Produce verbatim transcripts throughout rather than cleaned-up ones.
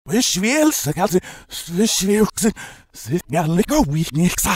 Beschwerst, ganze beschwerst, sind ja lecker wie nichts.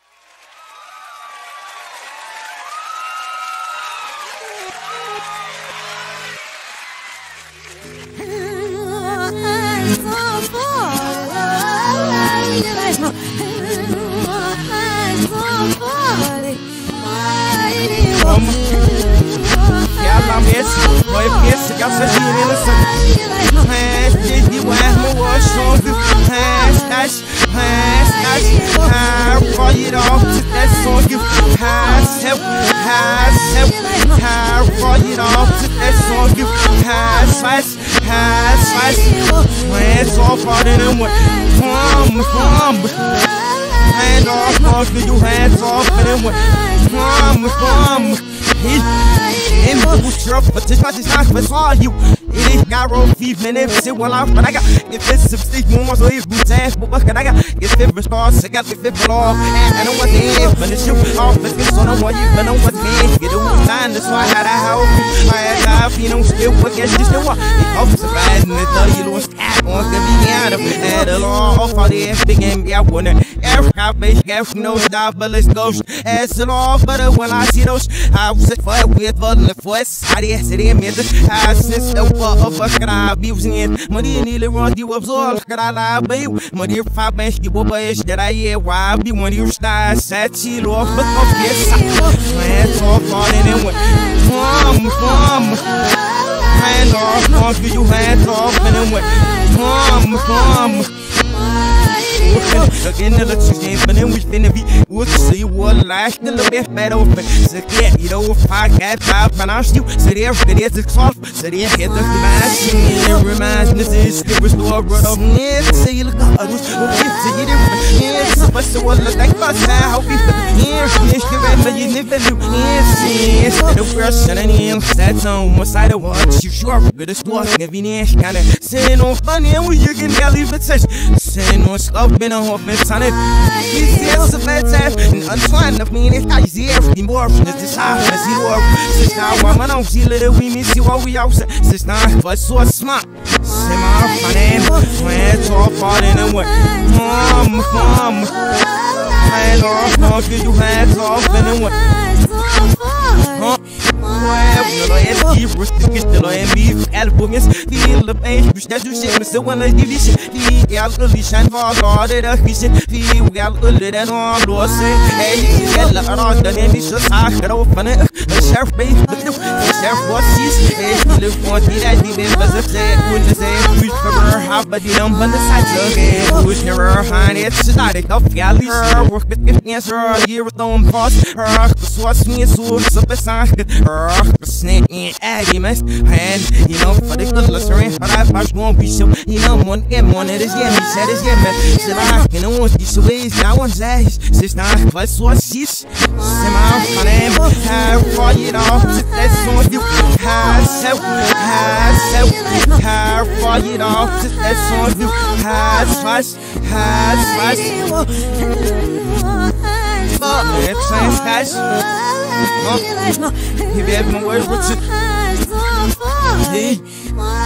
Ela mesmo, vai ver que essa girina sabe. É, de o ermo o chove. Hash, hash, hash, hash, for it off to that song you. Hash, help, hash, help, hash, for it off to that song you. Hash, hash, hash, hash. Hands off all of them with bum, bum. Hand off, off you hands off of them with bum, bum. In the trip, but this not just not for all you. It is got roll feet, man. If it's well off, but I got if it's some stick more, so if boots ass, but what can I got? If it was stars, I got the fifth off. I know what they is, but it's you off. But it's on the one you, but know what's me. Get it all time, that's why I had a house. I had to, you know, still, but guess you still want. It helps surprise me, tell you, lost cat on the piano. Had a law off all the ass, big and I wanna. Every cop, base, gas, no stop, but let's go. Ass it off, but when I see those, I was at fight with the voice. I did say, damn it, I since the war. Fuck I be using money nearly runs you absorb. Can I lie, babe? Money if I bench you over that I hear why I be when you start set chill off, but fuck yes. Hands off on it and went bum, bum. Hands off, off you hands off and then went bum, bum. Again, the luxury game, but then we finna be. We'll see what last the little bit better open. So, yeah, you know, if I got five pronounced you, so there, there's a soft, so there, here's the reminds me, it reminds me, this is the restore, brother. Yeah, say you look up, I was okay, so you didn't, yeah, so much to look like my how we put the year, yes, you remember, you never knew, yes, yes, the person and the inside on one side of what you sure, but the store, convenience, kind of saying on funny, and we you can leave it such, saying on stuff, been a hope. Son it, he's here so bad time, and untwined of me, and I see everything more from the desire. As you are, since now I'm on, see little we miss you all we out, since now but so smart. Say my funny, hands off all in and what, mom, mom, hands off, mom, give you hands off and then what, huh? Well, you were sticking still and be albums, feel the pain, which that you shit, so when I give you shit, the alcoholism for all the vision, feel well, a little on loss, hey, you get a lot of the name is just I got open it, the sheriff, baby, the sheriff was seized, hey, you live for the idea, but the say, when the same, which for her, how but the number the side again, who's never behind it's a static of galley, her work with answer, a year with no pause, her was me, so it's a sign, her snake and arguments, and you know, for the good listener, but I was won't be so, you know, one and one it is, yeah, he said it's yeah, man, so I can know these ways, now one's eyes, since now, but so she's semi funny, how far you off, that's on you, how so, how so, how far you off, that's on you, how fast, how fast, oh, it's fast, guys. He be having words with you.